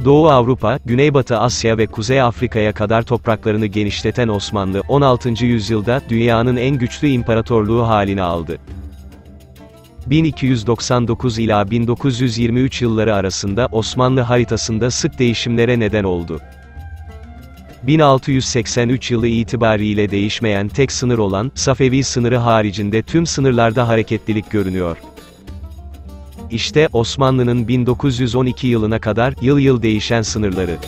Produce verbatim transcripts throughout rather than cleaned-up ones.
Doğu Avrupa, Güneybatı Asya ve Kuzey Afrika'ya kadar topraklarını genişleten Osmanlı, on altıncı yüzyılda, dünyanın en güçlü imparatorluğu halini aldı. bin iki yüz doksan dokuz ila bin dokuz yüz yirmi üç yılları arasında, Osmanlı haritasında sık değişimlere neden oldu. bin altı yüz seksen üç yılı itibariyle değişmeyen tek sınır olan, Safevi sınırı haricinde tüm sınırlarda hareketlilik görünüyor. İşte, Osmanlı'nın bin dokuz yüz on iki yılına kadar, yıl yıl değişen sınırları.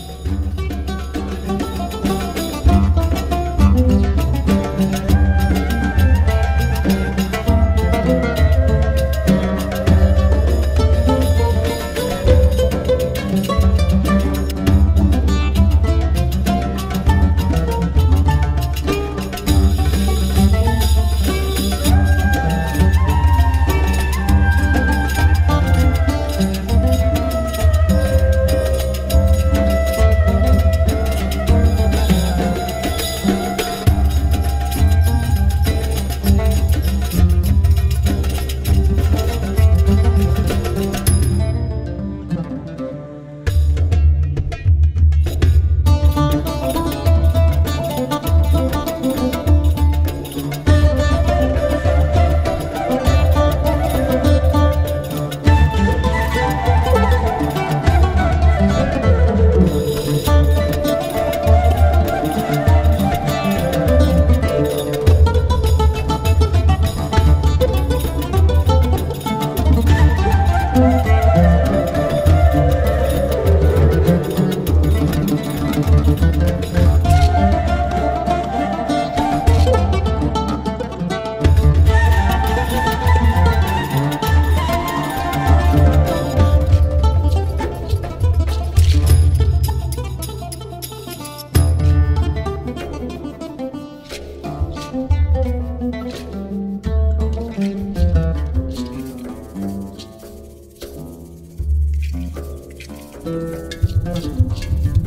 Thank you.